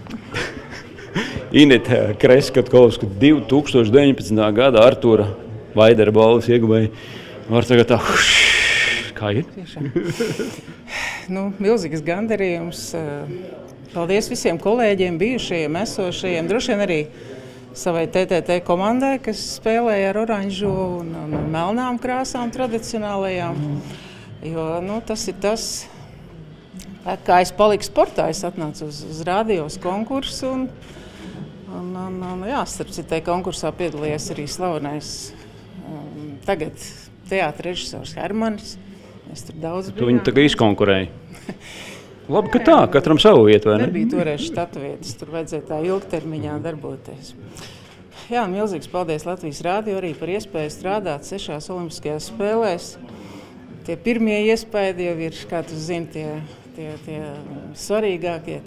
Ineta Kreskatkovska 2019. gada Artūra Vaidera balvas ieguvēja. Var tagad tā, kā ir? Milzīgs gandarījums. Paldies visiem kolēģiem, bijušajiem, esošajiem, droši vien arī savai TTT komandai, kas spēlēja ar oranžo un melnām krāsām tradicionālajām. Jo tas ir tas, kā es paliku sportā, es atnācu uz radios konkursu un starp citai konkursā piedalījās arī slavenais tagad teātra režisors Hermanis. Mēs tur daudz bijām. Tu viņu tagad izkonkurēji. Labi, ka tā, katram savu vietu, vai ne? Nebija toreiz štatu vietas, tur vajadzēja tā ilgtermiņā darboties. Jā, milzīgs paldies Latvijas Rādio arī par iespēju strādāt 6 olimpiskajās spēlēs. Tie pirmie iespaidi jau ir, kā tu zini, tie svarīgākie,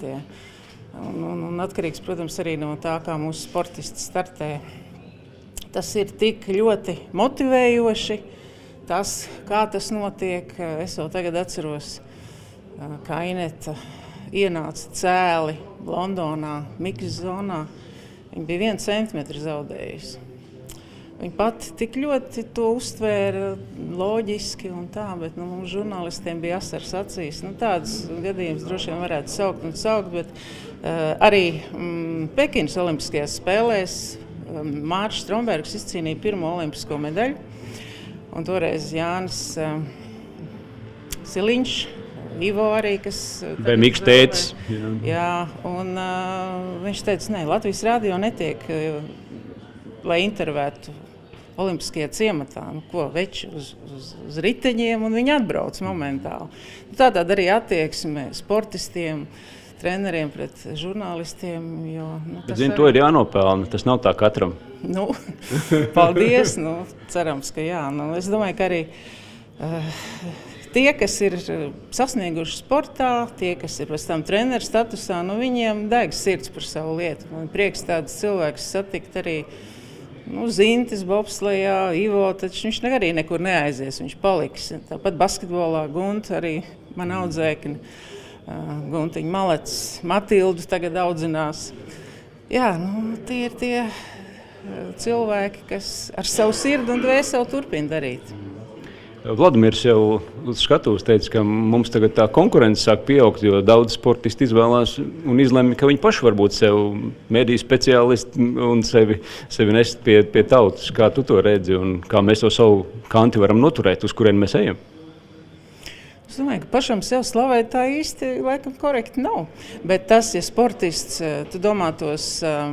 un atkarīgs, protams, arī no tā, kā mūsu sportisti startē. Tas ir tik ļoti motivējoši, tas, kā tas notiek. Es vēl tagad atceros, kā Ineta ienāca cēli Londonā, Mikas zonā. Viņa bija 1 centimetru zaudējusi. Viņa pati tik ļoti to uztvēra loģiski un tā, bet mums žurnālistiem bija asars acīs. Tādas gadījumus droši vien varētu saukt, bet arī Pekinas olimpiskajās spēlēs Mārcis Strombergs izcīnīja pirmo olimpisko medaļu. Un toreiz Jānis Siliņš, Ivo arī, kas... Bemikš tētis. Jā, un viņš teica, nē, Latvijas Rādio netiek, lai intervētu olimpiskajā ciematā, veči uz riteņiem, un viņi atbrauc momentāli. Tādā arī attieksme sportistiem, treneriem pret žurnālistiem. To ir jānopelna, tas nav tā katram. Paldies, cerams, ka jā. Es domāju, ka arī tie, kas ir sasnieguši sportā, tie, kas ir pēc tam treneru statusā, viņiem deg sirds par savu lietu. Man prieks tāds cilvēks satikt arī Zintis bobslejā, Ivo, taču viņš arī nekur neaizies, viņš paliks. Tāpat basketbolā Gunta, arī man audzēkni, Guntiņa Malets, Matildu tagad audzinās. Jā, tie ir tie cilvēki, kas ar savu sirdi un dvēseli turpina darīt. Vladimirs jau uz skatuves teica, ka mums tagad tā konkurence sāk pieaugt, jo daudz sportisti izvēlās un izlemj, ka viņi paši var būt sev mediju speciālisti un sevi nest pie tautas. Kā tu to redzi un kā mēs to savu kanti varam noturēt, uz kurien mēs ejam? Es domāju, ka pašam sev slavēt tā īsti laikam korekti nav. Bet tas, ja sportists, tu domā tos...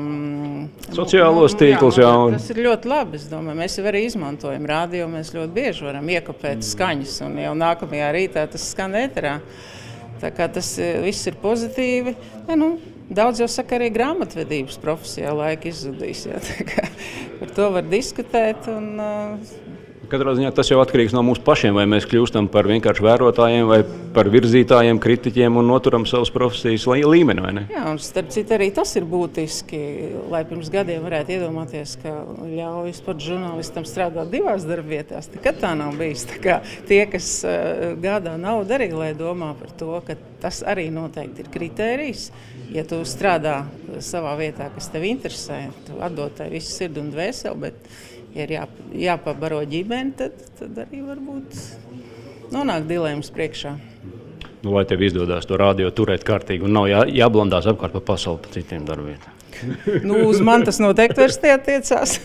sociālos tīklus, jā. Tas ir ļoti labi, es domāju. Mēs jau arī izmantojam radio, mēs ļoti bieži varam iekopēt skaņas, un jau nākamajā rītā tas skan ēterā. Tā kā tas viss ir pozitīvi. Daudz jau saka arī grāmatvedības profesijā laika izzudīs, jā. Tā kā par to var diskutēt un... Katrā ziņā tas jau atkarīgs no mūsu pašiem, vai mēs kļūstam par vienkārši vērotājiem vai par virzītājiem, kritiķiem un noturam savas profesijas līmeni, vai ne? Jā, un starp citu arī tas ir būtiski, lai pirms gadiem varētu iedomāties, ka ļauj sporta žurnālistam strādāt 2 darbvietās. Nekad tā nav bijis. Tā kā tie, kas gādā naudu arī, lai domā par to, ka tas arī noteikti ir kritērijs. Ja tu strādā savā vietā, kas tev interesē, tu atdod tai visu sirdi un dvēseli, bet ja ir jāpabaro ģimeni, tad arī varbūt nonāk dilemmas priekšā. Lai tev izdodās to radio turēt kārtīgi un nav jāblandās apkārt pa pasauli pa citiem darbvietām. Uz man tas noteikti vairs attiecās.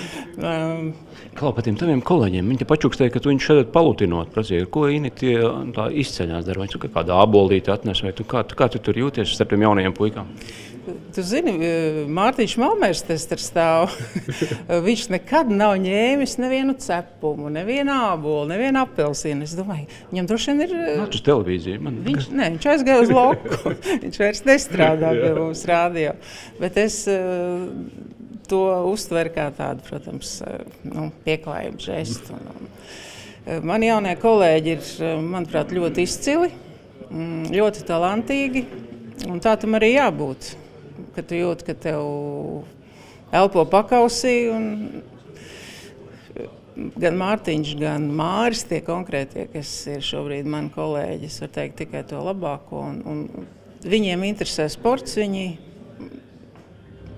Klau par tiem taviem kolēģiem, viņi te pačukstēja, ka tu viņus šeit palutinot, prasīja, ko Ineti tā izceļās dara, vai tu kādā abolīti atnes, vai kā tu tur jūties starp tiem jaunajiem puikām? Tu zini, Mārtiņš Malmērs te stāv. Viņš nekad nav ņēmis nevienu cepumu, nevienu ābolu, nevienu apelsīnu. Es domāju, viņam droši vien ir... Nāc uz televīziju. Viņš aizgāja uz loku. Viņš vairs nestrādā pie mums radio. Bet es to uztveru kā tādu, protams, pieklājību žestu. Mani jaunie kolēģi ir, manuprāt, ļoti izcili, ļoti talantīgi, un tā tam arī jābūt. Kad tu jūti, ka tev elpo pakausī, un gan Mārtiņš, gan Māris, tie konkrētie, kas ir šobrīd mani kolēģi, es varu teikt tikai to labāko, un viņiem interesē sports, viņi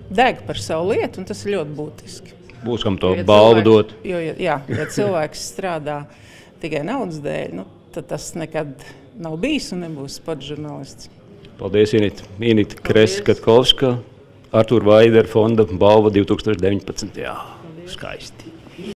deg par savu lietu, un tas ir ļoti būtiski. Būs kam to balvu dot. Ja cilvēks strādā tikai naudas dēļ, tad tas nekad nav bijis un nebūs sporta žurnālists. Paldies, Inita Kress-Katkovska, Artūra Vaidera fonda balva 2019. Jā, skaisti.